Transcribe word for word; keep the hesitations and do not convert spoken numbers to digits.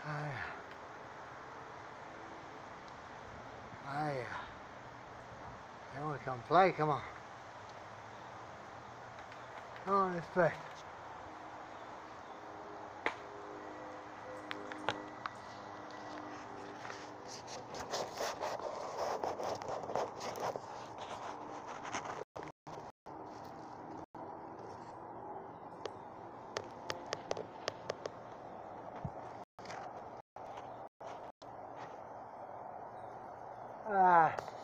I, I, you want to come play? Come on. Come on, let's play. Ah.